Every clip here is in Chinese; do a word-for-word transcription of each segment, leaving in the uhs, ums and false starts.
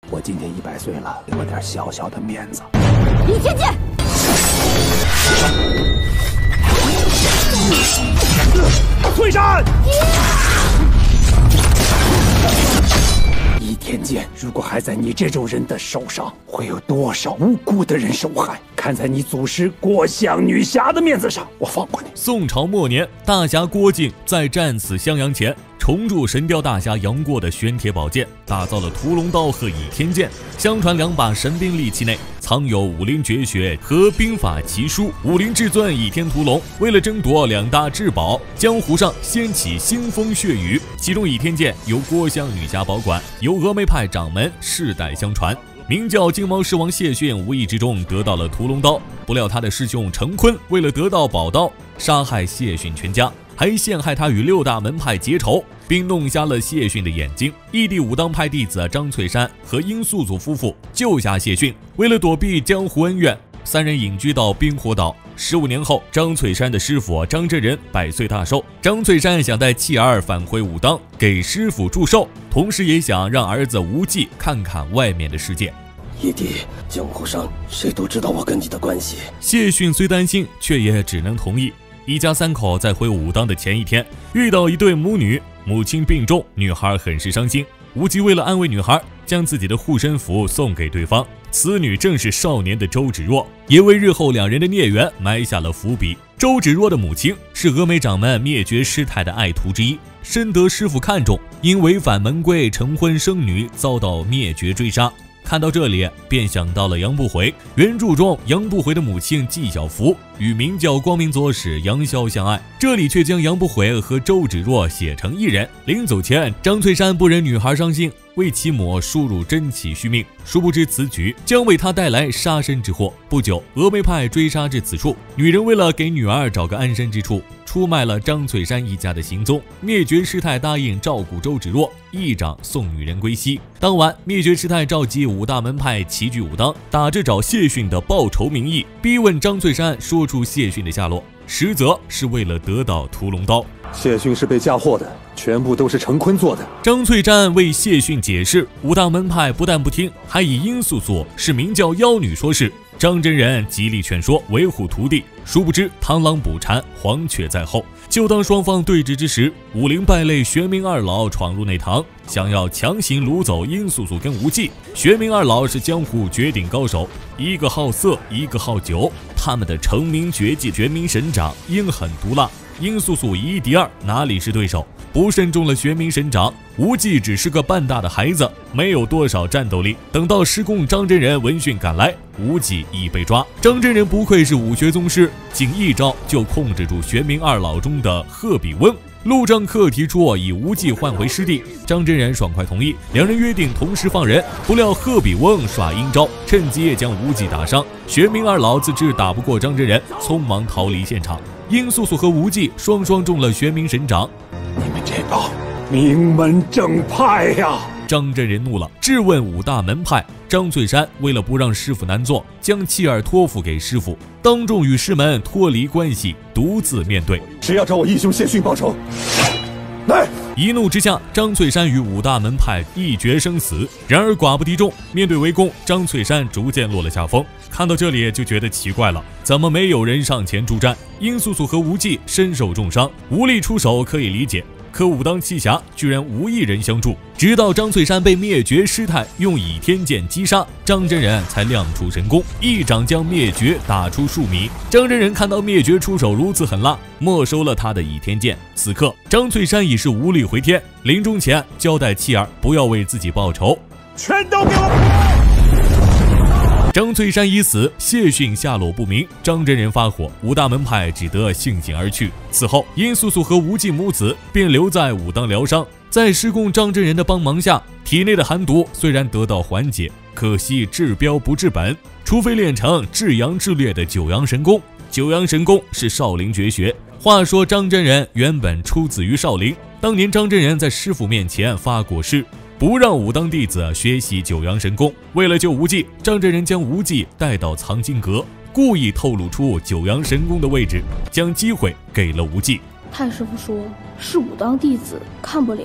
我今天一百岁了，给我点小小的面子。 李天剑， 退山！倚天剑如果还在你这种人的手上，会有多少无辜的人受害？看在你祖师郭襄女侠的面子上，我放过你。 宋朝末年，大侠郭靖在战死襄阳前，重铸神雕大侠杨过的玄铁宝剑，打造了屠龙刀和倚天剑。相传两把神兵利器内藏有武林绝学和兵法奇书。武林至尊倚天屠龙为了争夺两大至宝，江湖上掀起腥风血雨。其中倚天剑由郭襄女侠保管，由峨眉派掌门世代相传。明教金毛狮王谢逊无意之中得到了屠龙刀，不料他的师兄程坤为了得到宝刀，杀害谢逊全家，还陷害他与六大门派结仇，并弄瞎了谢逊的眼睛。义帝武当派弟子张翠山和殷素素夫妇救下谢逊，为了躲避江湖恩怨，三人隐居到冰火岛。十五年后，张翠山的师傅张真人百岁大寿，张翠山想带妻儿返回武当给师傅祝寿，同时也想让儿子无忌看看外面的世界。 义弟，江湖上谁都知道我跟你的关系。 谢逊虽担心，却也只能同意。一家三口在回武当的前一天，遇到一对母女，母亲病重，女孩很是伤心。无忌为了安慰女孩，将自己的护身符送给对方。此女正是少年的周芷若，也为日后两人的孽缘埋下了伏笔。周芷若的母亲是峨眉掌门灭绝师太的爱徒之一，深得师父看重，因违反门规成婚生女，遭到灭绝追杀。看到这里，便想到了杨不悔。原著中，杨不悔的母亲纪晓芙与明教光明左使杨逍相爱，这里却将杨不悔和周芷若写成一人。临走前，张翠山不忍女孩伤心，为其母输入真气续命，殊不知此举将为他带来杀身之祸。不久，峨眉派追杀至此处，女人为了给女儿找个安身之处，出卖了张翠山一家的行踪。灭绝师太答应照顾周芷若，一掌送女人归西。当晚，灭绝师太召集五大门派齐聚武当，打着找谢逊的报仇名义，逼问张翠山说出谢逊的下落，实则是为了得到屠龙刀。 谢逊是被嫁祸的，全部都是程坤做的。 张翠山为谢逊解释，五大门派不但不听，还以殷素素是明教妖女说事。张真人极力劝说，维护徒弟，殊不知螳螂捕蝉，黄雀在后。就当双方对峙之时，武林败类玄冥二老闯入内堂，想要强行掳走殷素素跟无忌。玄冥二老是江湖绝顶高手，一个好色，一个好酒，他们的成名绝技玄冥神掌阴狠毒辣，殷素素以一敌二，哪里是对手？不慎中了玄冥神掌，无忌只是个半大的孩子，没有多少战斗力。等到师公张真人闻讯赶来，无忌已被抓。张真人不愧是武学宗师，仅一招就控制住玄冥二老中的贺比翁。陆丈客提出以无忌换回师弟，张真人爽快同意，两人约定同时放人。不料贺比翁耍阴招，趁机将无忌打伤。玄冥二老自知打不过张真人，匆忙逃离现场。殷素素和无忌双双中了玄冥神掌。 你们这帮名门正派呀！ 张真人怒了，质问五大门派。张翠山为了不让师傅难做，将妻儿托付给师傅，当众与师门脱离关系，独自面对。 谁要找我义兄谢逊报仇？来！ 一怒之下，张翠山与五大门派一决生死。然而寡不敌众，面对围攻，张翠山逐渐落了下风。看到这里就觉得奇怪了，怎么没有人上前助战？殷素素和无忌身受重伤，无力出手可以理解。可武当七侠居然无一人相助，直到张翠山被灭绝师太用倚天剑击杀，张真人才亮出神功，一掌将灭绝打出数米。张真人看到灭绝出手如此狠辣，没收了他的倚天剑。此刻张翠山已是无力回天，临终前交代妻儿不要为自己报仇， 全都给我！ 张翠山已死，谢逊下落不明，张真人发火，五大门派只得悻悻而去。此后，殷素素和无忌母子便留在武当疗伤。在师公张真人的帮忙下，体内的寒毒虽然得到缓解，可惜治标不治本，除非练成至阳至烈的九阳神功。九阳神功是少林绝学。话说张真人原本出自于少林，当年张真人在师傅面前发过誓，不让武当弟子学习九阳神功。为了救无忌，张真人将无忌带到藏经阁，故意透露出九阳神功的位置，将机会给了无忌。 太师傅说是武当弟子看不了，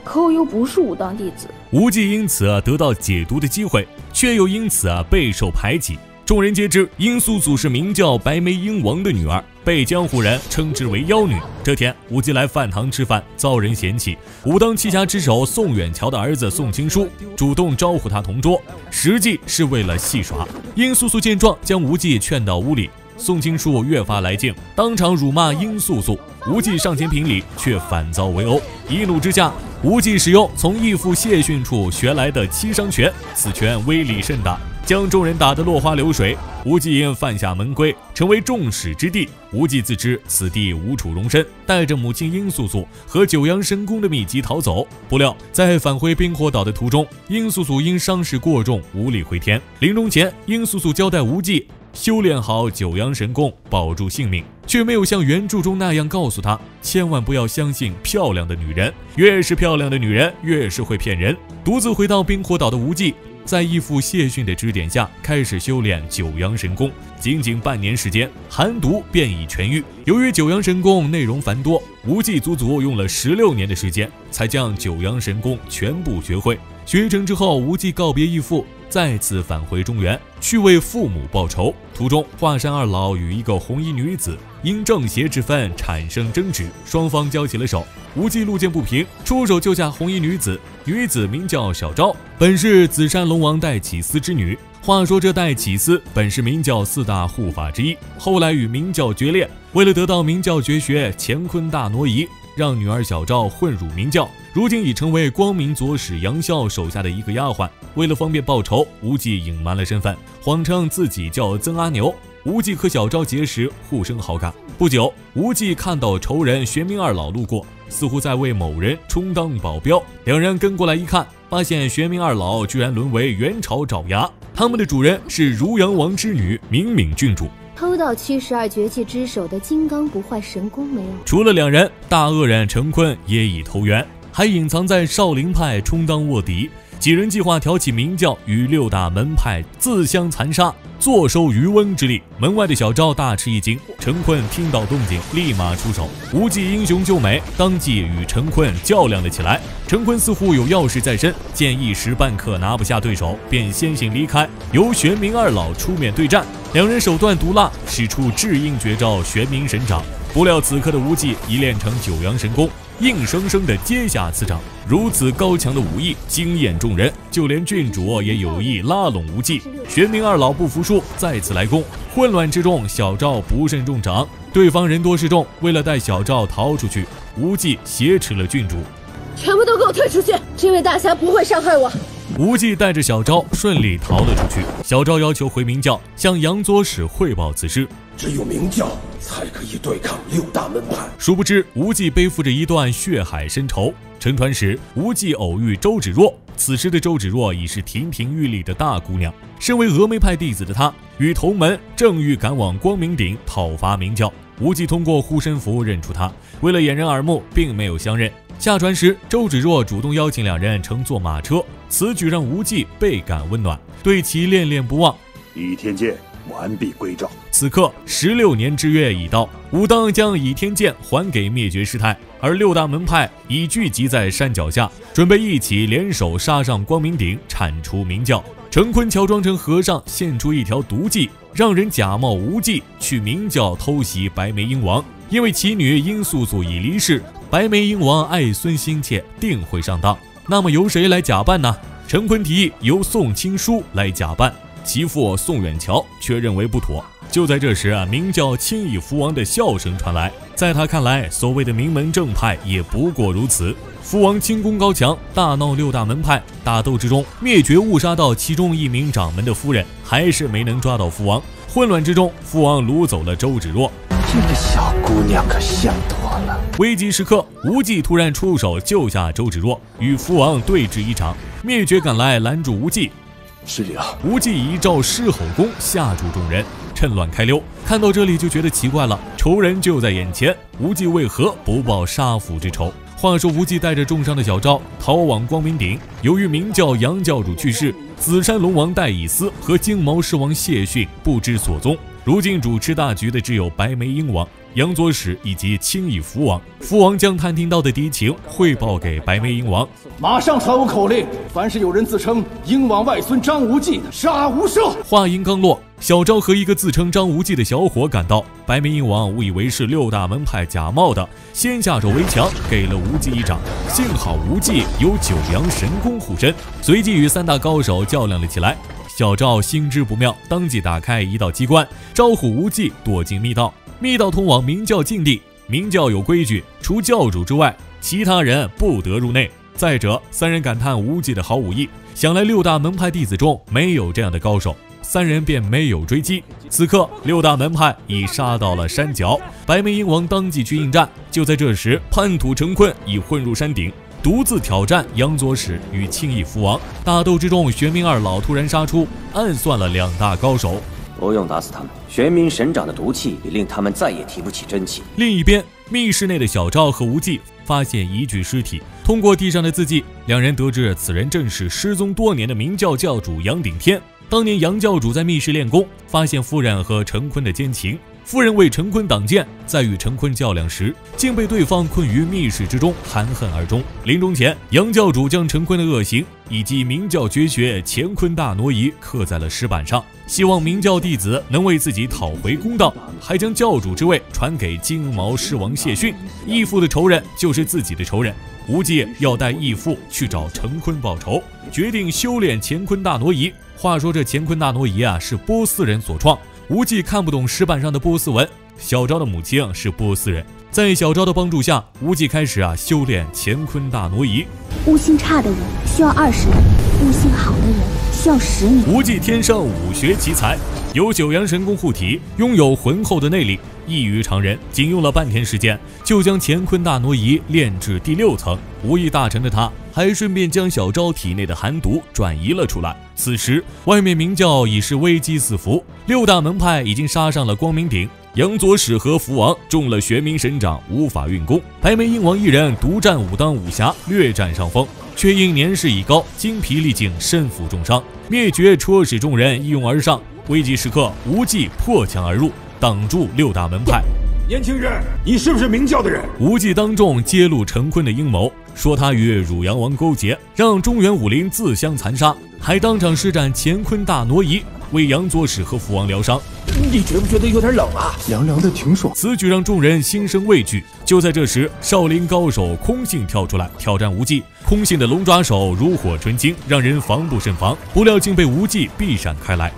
可我又不是武当弟子。 无忌因此得到解毒的机会，却又因此备受排挤。众人皆知殷素素是名叫白眉鹰王的女儿，被江湖人称之为妖女。这天，无忌来饭堂吃饭，遭人嫌弃。武当七侠之首宋远桥的儿子宋青书主动招呼他同桌，实际是为了戏耍。殷素素见状，将无忌劝到屋里。宋青书越发来劲，当场辱骂殷素素。无忌上前评理，却反遭围殴。一怒之下，无忌使用从义父谢逊处学来的七伤拳，此拳威力甚大，将众人打得落花流水。无忌因犯下门规，成为众矢之的。无忌自知此地无处容身，带着母亲殷素素和九阳神功的秘籍逃走。不料在返回冰火岛的途中，殷素素因伤势过重无力回天。临终前，殷素素交代无忌修炼好九阳神功，保住性命，却没有像原著中那样告诉他，千万不要相信漂亮的女人，越是漂亮的女人越是会骗人。独自回到冰火岛的无忌，在义父谢逊的指点下，开始修炼九阳神功。仅仅半年时间，寒毒便已痊愈。由于九阳神功内容繁多，无忌足足用了十六年的时间，才将九阳神功全部学会。学成之后，无忌告别义父，再次返回中原，去为父母报仇。途中，华山二老与一个红衣女子因正邪之分产生争执，双方交起了手。无忌路见不平，出手救下红衣女子。女子名叫小昭，本是紫山龙王戴起司之女。话说这戴起司本是明教四大护法之一，后来与明教决裂，为了得到明教绝学乾坤大挪移，让女儿小昭混入明教，如今已成为光明左使杨逍手下的一个丫鬟。为了方便报仇，无忌隐瞒了身份，谎称自己叫曾阿牛。无忌和小昭结识，互生好感。不久，无忌看到仇人玄冥二老路过，似乎在为某人充当保镖。两人跟过来一看，发现玄冥二老居然沦为元朝爪牙，他们的主人是如阳王之女冥冥郡主。 偷到七十二绝技之首的金刚不坏神功没有？ 除了两人，大恶人陈坤也已投缘，还隐藏在少林派充当卧底。几人计划挑起明教与六大门派自相残杀，坐收渔翁之利。门外的小昭大吃一惊，陈坤听到动静，立马出手。无忌英雄救美，当即与陈坤较量了起来。陈坤似乎有要事在身，见一时半刻拿不下对手，便先行离开，由玄冥二老出面对战。两人手段毒辣，使出至阴绝招玄冥神掌。不料此刻的无忌已练成九阳神功，硬生生的接下此掌。如此高强的武艺惊艳众人，就连郡主也有意拉拢无忌。玄冥二老不服输，再次来攻。混乱之中，小赵不慎中掌，对方人多势众，为了带小赵逃出去，无忌挟持了郡主。 全部都给我退出去！这位大侠不会伤害我。 无忌带着小昭顺利逃了出去。小昭要求回明教，向杨左使汇报此事。 只有明教才可以对抗六大门派。 殊不知，无忌背负着一段血海深仇。乘船时，无忌偶遇周芷若。此时的周芷若已是亭亭玉立的大姑娘。身为峨眉派弟子的她，与同门正欲赶往光明顶讨伐明教。无忌通过护身符认出她，为了掩人耳目，并没有相认。下船时，周芷若主动邀请两人乘坐马车，此举让无忌倍感温暖，对其恋恋不忘。 倚天剑完璧归赵。 此刻十六年之约已到，武当将倚天剑还给灭绝师太，而六大门派已聚集在山脚下，准备一起联手杀上光明顶，铲除明教。陈坤乔装成和尚，献出一条毒计，让人假冒无忌去明教偷袭白眉鹰王。因为其女殷素素已离世，白眉鹰王爱孙心切，定会上当。那么由谁来假扮呢？陈坤提议由宋青书来假扮，其父宋远桥却认为不妥。就在这时啊，明教轻易福王的笑声传来。在他看来，所谓的名门正派也不过如此。福王轻功高强，大闹六大门派，打斗之中灭绝误杀到其中一名掌门的夫人，还是没能抓到福王。混乱之中，福王掳走了周芷若。 这个小姑娘可像多了。 危急时刻，无忌突然出手救下周芷若，与福王对峙一场。灭绝赶来拦住无忌， 师爷啊！ 无忌以一招狮吼功吓住众人，趁乱开溜。看到这里就觉得奇怪了，仇人就在眼前，无忌为何不报杀父之仇？话说无忌带着重伤的小昭逃往光明顶，由于明教杨教主去世，紫山龙王戴以斯和金毛狮王谢逊不知所踪。如今主持大局的只有白眉鹰王。 杨左使以及轻易福王。福王将探听到的敌情汇报给白眉鹰王， 马上传我口令，凡是有人自称鹰王外孙张无忌的，杀无赦。 话音刚落，小昭和一个自称张无忌的小伙赶到，白眉鹰王误以为是六大门派假冒的，先下手为强，给了无忌一掌。幸好无忌有九阳神功护身，随即与三大高手较量了起来。小昭心知不妙，当即打开一道机关，招呼无忌躲进密道。密道通往明教禁地，明教有规矩，除教主之外，其他人不得入内。再者，三人感叹无忌的好武艺，想来六大门派弟子中没有这样的高手，三人便没有追击。此刻，六大门派已杀到了山脚，白眉鹰王当即去应战。就在这时，叛徒陈坤已混入山顶，独自挑战杨左使与轻易福王。打斗之中，玄冥二老突然杀出，暗算了两大高手。 不用打死他们，玄冥神掌的毒气已令他们再也提不起真气。 另一边，密室内的小昭和无忌发现一具尸体，通过地上的字迹，两人得知此人正是失踪多年的明教教主杨顶天。当年杨教主在密室练功，发现夫人和陈坤的奸情，夫人为陈坤挡剑，在与陈坤较量时，竟被对方困于密室之中，含恨而终。临终前，杨教主将陈坤的恶行以及明教绝学乾坤大挪移刻在了石板上，希望明教弟子能为自己讨回公道，还将教主之位传给金毛狮王谢逊。义父的仇人就是自己的仇人，无忌要带义父去找陈坤报仇，决定修炼乾坤大挪移。话说这乾坤大挪移啊，是波斯人所创。无忌看不懂石板上的波斯文，小昭的母亲是波斯人，在小昭的帮助下，无忌开始啊修炼乾坤大挪移。 悟性差的人需要二十年，悟性好的人需要十年。 无忌天生武学奇才，有九阳神功护体，拥有浑厚的内力，异于常人。仅用了半天时间，就将乾坤大挪移炼至第六层。武艺大成的他，还顺便将小昭体内的寒毒转移了出来。此时，外面明教已是危机四伏，六大门派已经杀上了光明顶。杨左使和福王中了玄冥神掌，无法运功。白眉鹰王一人独占武当武侠，略占上风，却因年事已高，精疲力尽，身负重伤。灭绝戳使众人一拥而上，危急时刻，无忌破墙而入，挡住六大门派。 年轻人，你是不是明教的人？ 无忌当众揭露陈坤的阴谋，说他与汝阳王勾结，让中原武林自相残杀，还当场施展乾坤大挪移，为杨左使和福王疗伤。 你觉不觉得有点冷啊？ 凉凉的挺爽。 此举让众人心生畏惧。就在这时，少林高手空性跳出来挑战无忌。空性的龙爪手如火纯青，让人防不胜防，不料竟被无忌避闪开来。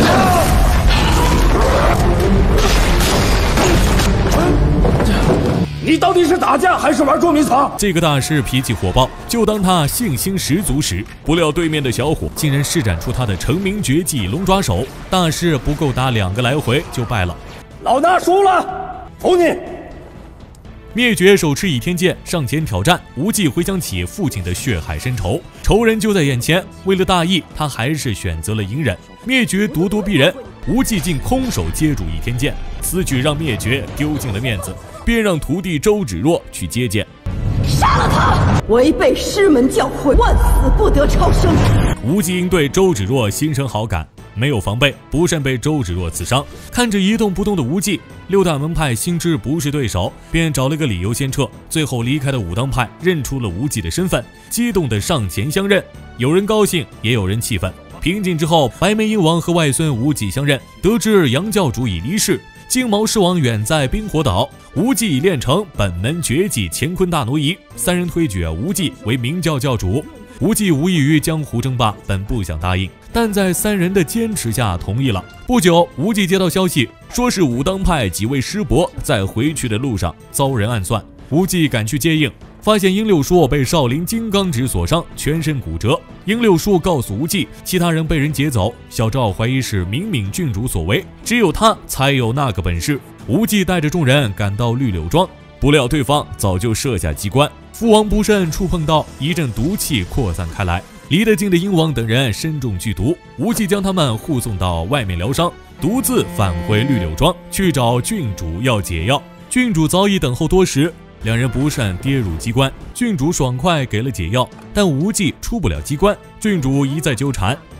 你到底是打架还是玩捉迷藏？ 这个大师脾气火爆，就当他信心十足时，不料对面的小伙竟然施展出他的成名绝技龙爪手，大师不够打两个来回就败了。 老衲输了，服你！ 灭绝手持倚天剑上前挑战，无忌回想起父亲的血海深仇，仇人就在眼前，为了大义，他还是选择了隐忍。灭绝咄咄逼人，无忌竟空手接住倚天剑，此举让灭绝丢尽了面子，便让徒弟周芷若去接剑。 杀了他！违背师门教诲，万死不得超生。 无忌因对周芷若心生好感，没有防备，不慎被周芷若刺伤。看着一动不动的无忌，六大门派心知不是对手，便找了个理由先撤。最后离开的武当派认出了无忌的身份，激动地上前相认。有人高兴，也有人气愤。平静之后，白眉鹰王和外孙无忌相认，得知杨教主已离世，金毛狮王远在冰火岛，无忌已练成本门绝技乾坤大挪移，三人推举无忌为明教教主。无忌无异于江湖争霸，本不想答应，但在三人的坚持下同意了。不久，无忌接到消息，说是武当派几位师伯在回去的路上遭人暗算，无忌赶去接应，发现殷六叔被少林金刚指所伤，全身骨折。殷六叔告诉无忌，其他人被人劫走，小赵怀疑是明敏郡主所为，只有他才有那个本事。无忌带着众人赶到绿柳庄，不料对方早就设下机关，父王不慎触碰到，一阵毒气扩散开来，离得近的鹰王等人身中剧毒，无忌将他们护送到外面疗伤，独自返回绿柳庄去找郡主要解药。郡主早已等候多时，两人不慎跌入机关，郡主爽快给了解药，但无忌出不了机关。郡主一再纠缠，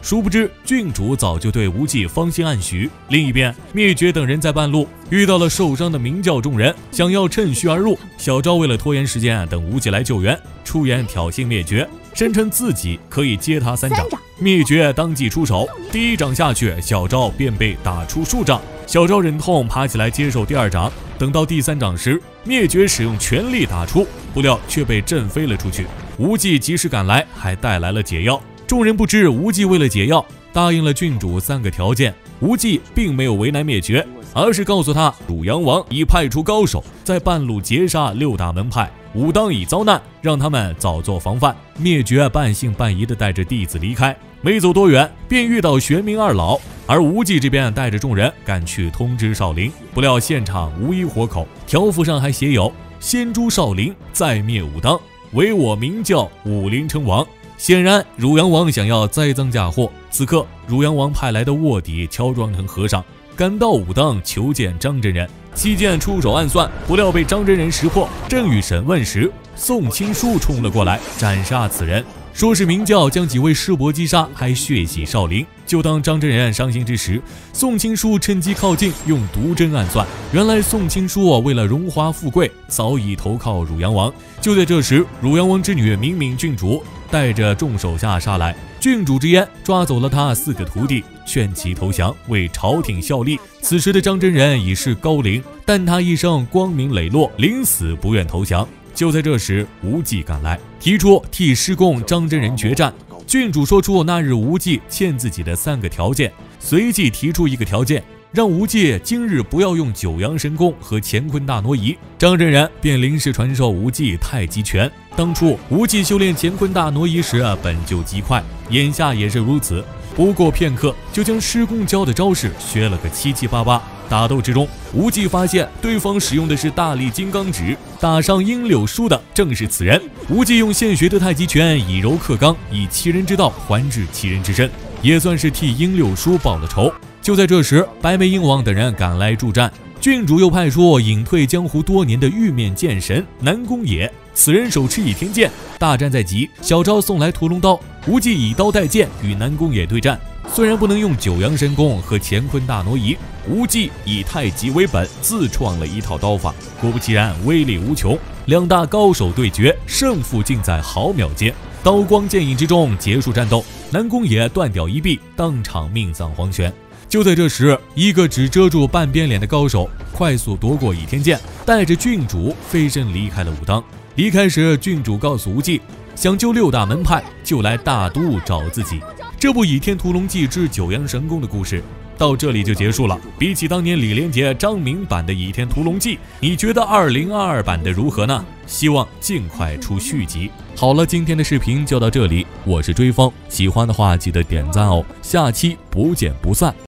殊不知郡主早就对无忌芳心暗许。另一边，灭绝等人在半路遇到了受伤的明教众人，想要趁虚而入。小昭为了拖延时间，等无忌来救援，出言挑衅灭绝，声称自己可以接他三掌。灭绝当即出手，第一掌下去，小昭便被打出数掌。小昭忍痛爬起来接受第二掌，等到第三掌时，灭绝使用全力打出，不料却被震飞了出去。无忌及时赶来，还带来了解药。众人不知无忌为了解药答应了郡主三个条件。无忌并没有为难灭绝，而是告诉他汝阳王已派出高手在半路截杀六大门派，武当已遭难，让他们早做防范。灭绝半信半疑地带着弟子离开，没走多远便遇到玄冥二老，而无忌这边带着众人赶去通知少林，不料现场无一活口，条幅上还写有先诛少林，再灭武当，唯我明教武林称王。显然汝阳王想要栽赃嫁祸。此刻汝阳王派来的卧底乔装成和尚，赶到武当求见张真人，期间出手暗算，不料被张真人识破。正欲审问时，宋青书冲了过来，斩杀此人，说是明教将几位师伯击杀，还血洗少林。就当张真人伤心之时，宋青书趁机靠近，用毒针暗算。原来宋青书为了荣华富贵，早已投靠汝阳王。就在这时，汝阳王之女敏敏郡主带着众手下杀来，郡主之言抓走了他四个徒弟，劝其投降，为朝廷效力。此时的张真人已是高龄，但他一生光明磊落，临死不愿投降。就在这时，无忌赶来，提出替师公张真人决战。郡主说出那日无忌欠自己的三个条件，随即提出一个条件，让无忌今日不要用九阳神功和乾坤大挪移。张真人便临时传授无忌太极拳。当初无忌修炼乾坤大挪移时本就极快，眼下也是如此。不过片刻，就将师公教的招式学了个七七八八。打斗之中，无忌发现对方使用的是大力金刚指，打伤殷柳书的正是此人。无忌用现学的太极拳以柔克刚，以其人之道还治其人之身，也算是替殷柳书报了仇。就在这时，白眉鹰王等人赶来助战，郡主又派出隐退江湖多年的玉面剑神南宫野，此人手持倚天剑，大战在即，小昭送来屠龙刀，无忌以刀带剑与南宫野对战。虽然不能用九阳神功和乾坤大挪移，无忌以太极为本，自创了一套刀法，果不其然，威力无穷。两大高手对决，胜负尽在毫秒间，刀光剑影之中结束战斗。南宫野断掉一臂，当场命丧黄泉。就在这时，一个只遮住半边脸的高手快速夺过倚天剑，带着郡主飞身离开了武当。离开时，郡主告诉无忌，想救六大门派就来大都找自己。这部《倚天屠龙记之九阳神功》的故事到这里就结束了。比起当年李连杰、张明版的《倚天屠龙记》，你觉得二零二二版的如何呢？希望尽快出续集。好了，今天的视频就到这里，我是追风，喜欢的话记得点赞哦，下期不见不散。